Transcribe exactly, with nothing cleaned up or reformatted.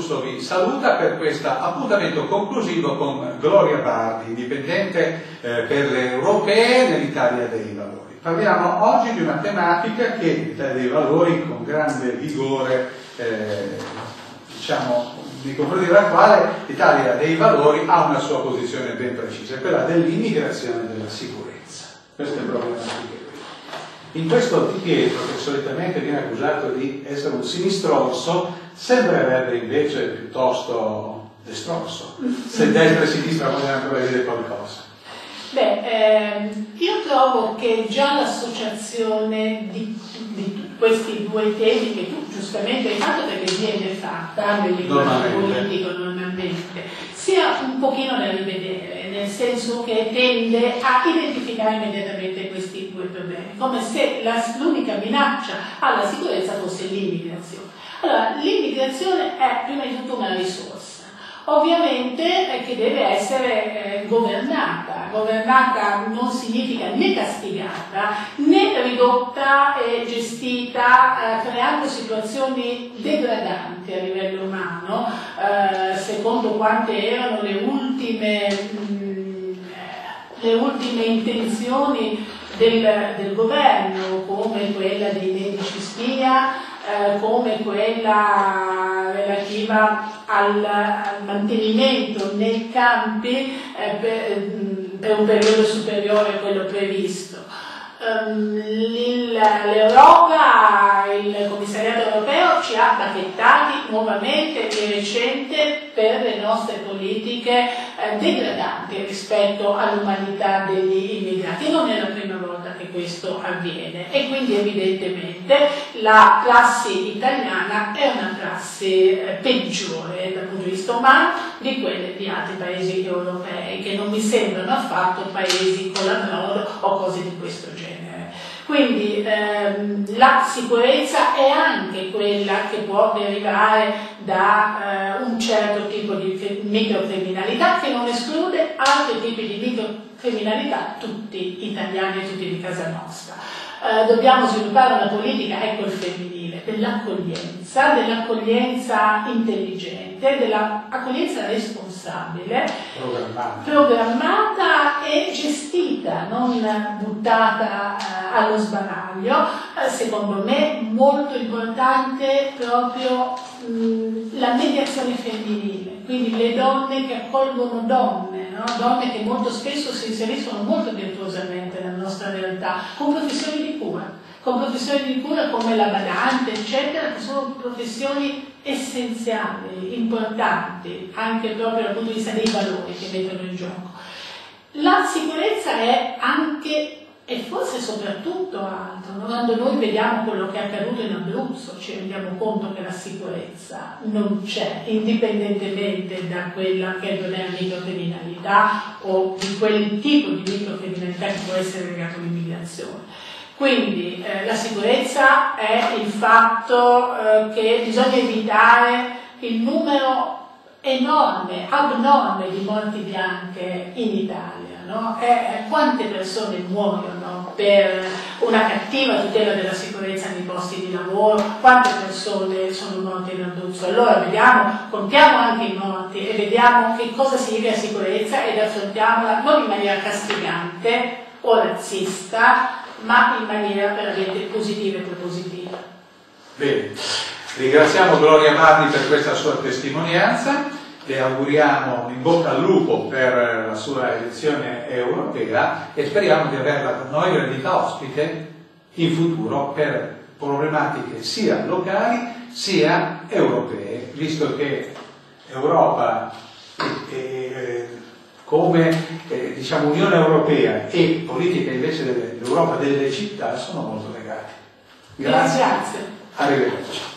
Russo vi saluta per questo appuntamento conclusivo con Gloria Bardi, indipendente eh, per le europee nell'Italia dei Valori. Parliamo oggi di una tematica che l'Italia dei Valori, con grande vigore, eh, diciamo, nei confronti della quale l'Italia dei Valori ha una sua posizione ben precisa, quella dell'immigrazione e della sicurezza. Queste problematiche. In questo Di Pietro, che solitamente viene accusato di essere un sinistrorso, sembrerebbe invece piuttosto destrorso. Se destra e sinistra vogliono ancora dire qualcosa. Beh, ehm, io trovo che già l'associazione di, di questi due temi, che tu giustamente hai fatto perché viene fatta nel linguaggio politico normalmente, sia un pochino da rivedere, nel senso che tende a identificare immediatamente questi due problemi, come se l'unica minaccia alla sicurezza fosse l'immigrazione. Allora, l'immigrazione è prima di tutto una risorsa. Ovviamente eh, che deve essere eh, governata. Governata non significa né castigata né ridotta e gestita eh, creando situazioni degradanti a livello umano, eh, secondo quante erano le ultime, mh, le ultime intenzioni del, del governo, come quella dei medici spia, Eh, come quella relativa al, al mantenimento nei campi eh, per, per un periodo superiore a quello previsto. Um, L'Europa, il Commissariato europeo ci ha bacchettati nuovamente di recente per le nostre politiche eh, degradanti rispetto all'umanità degli immigrati. Non è la prima volta che questo avviene e quindi evidentemente la prassi italiana è una prassi eh, peggiore dal punto di vista umano di quelle di altri paesi europei, che non mi sembrano affatto paesi con la brodo o cose di questo genere. Quindi ehm, la sicurezza è anche quella che può derivare da eh, un certo tipo di microcriminalità, che non esclude altri tipi di microcriminalità, tutti italiani e tutti di casa nostra. Eh, dobbiamo sviluppare una politica, ecco il femminile, dell'accoglienza, dell'accoglienza intelligente, dell'accoglienza responsabile, programmata. programmata e gestita, non buttata eh, allo sbaraglio. Eh, secondo me molto importante proprio mh, la mediazione femminile, quindi le donne che accolgono donne, no? Donne che molto spesso si inseriscono molto virtuosamente nella nostra realtà, con professioni di cura, con professioni di cura come la badante, eccetera, che sono professioni essenziali, importanti, anche proprio dal punto di vista dei valori che mettono in gioco. La sicurezza è anche e forse soprattutto altro, no? Quando noi vediamo quello che è accaduto in Abruzzo ci rendiamo conto che la sicurezza non c'è, indipendentemente da quella che è il problema di microcriminalità o di quel tipo di microcriminalità che può essere legato all'immigrazione. Quindi eh, la sicurezza è il fatto eh, che bisogna evitare il numero enorme, abnorme di morti bianche in Italia. No? E, e quante persone muoiono per una cattiva tutela della sicurezza nei posti di lavoro, quante persone sono morte in Abruzzo. Allora vediamo, contiamo anche i morti e vediamo che cosa significa sicurezza ed affrontiamola non in maniera castigante o razzista, ma in maniera veramente positiva e propositiva. Bene, ringraziamo Gloria Bardi per questa sua testimonianza. Le auguriamo in bocca al lupo per la sua elezione europea e speriamo di averla con noi gradita ospite in futuro per problematiche sia locali sia europee, visto che Europa e, e, come eh, diciamo Unione Europea e politica invece dell'Europa delle città sono molto legate. Grazie. Arrivederci.